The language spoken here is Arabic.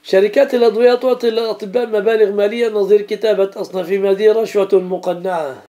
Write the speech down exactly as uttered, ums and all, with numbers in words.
شركات الأدوية تعطي الأطباء مبالغ مالية نظير كتابة أصناف هذه رشوة مقنعة.